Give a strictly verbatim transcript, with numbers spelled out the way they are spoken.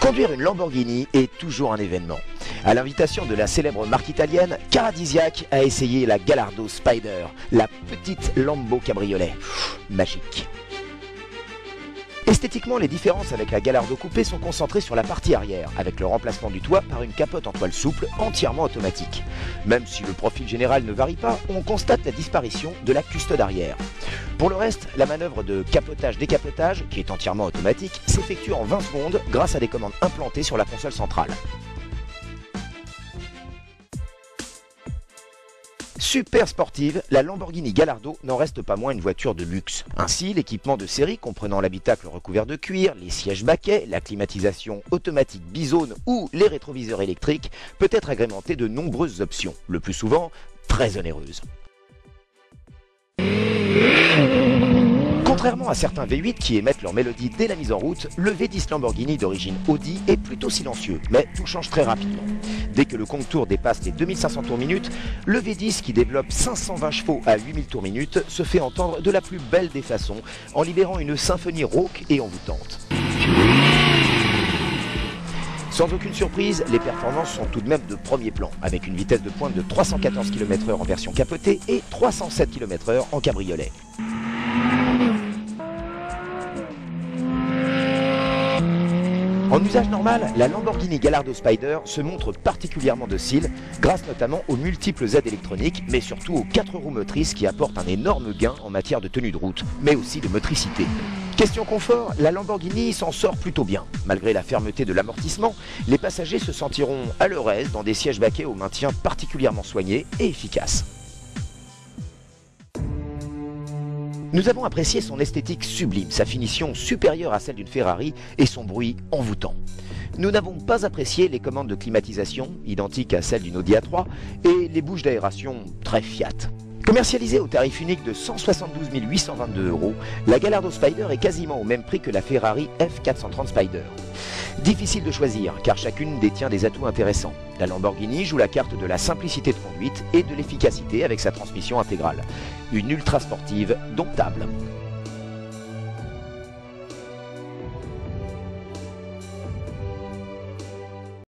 Conduire une Lamborghini est toujours un événement. À l'invitation de la célèbre marque italienne, Caradisiac a essayé la Gallardo Spider, la petite Lambo cabriolet. Pff, magique. Esthétiquement, les différences avec la Gallardo coupé sont concentrées sur la partie arrière, avec le remplacement du toit par une capote en toile souple entièrement automatique. Même si le profil général ne varie pas, on constate la disparition de la custode arrière. Pour le reste, la manœuvre de capotage-décapotage, qui est entièrement automatique, s'effectue en vingt secondes grâce à des commandes implantées sur la console centrale. Super sportive, la Lamborghini Gallardo n'en reste pas moins une voiture de luxe. Ainsi, l'équipement de série comprenant l'habitacle recouvert de cuir, les sièges baquets, la climatisation automatique bizone ou les rétroviseurs électriques peut être agrémenté de nombreuses options, le plus souvent très onéreuses. Contrairement à certains V huit qui émettent leur mélodie dès la mise en route, le V dix Lamborghini d'origine Audi est plutôt silencieux, mais tout change très rapidement. Dès que le compte tours dépasse les deux mille cinq cents tours minute, le V dix qui développe cinq cent vingt chevaux à huit mille tours minute se fait entendre de la plus belle des façons, en libérant une symphonie rauque et envoûtante. Sans aucune surprise, les performances sont tout de même de premier plan, avec une vitesse de pointe de trois cent quatorze kilomètres heure en version capotée et trois cent sept kilomètres heure en cabriolet. En usage normal, la Lamborghini Gallardo Spider se montre particulièrement docile, grâce notamment aux multiples aides électroniques, mais surtout aux quatre roues motrices qui apportent un énorme gain en matière de tenue de route, mais aussi de motricité. Question confort, la Lamborghini s'en sort plutôt bien. Malgré la fermeté de l'amortissement, les passagers se sentiront à leur aise dans des sièges baquets au maintien particulièrement soigné et efficace. Nous avons apprécié son esthétique sublime, sa finition supérieure à celle d'une Ferrari et son bruit envoûtant. Nous n'avons pas apprécié les commandes de climatisation, identiques à celles d'une Audi A trois, et les bouches d'aération très Fiat. Commercialisée au tarif unique de cent soixante-douze mille huit cent vingt-deux euros, la Gallardo Spider est quasiment au même prix que la Ferrari F quatre cent trente Spider. Difficile de choisir, car chacune détient des atouts intéressants. La Lamborghini joue la carte de la simplicité de conduite et de l'efficacité avec sa transmission intégrale. Une ultra sportive domptable.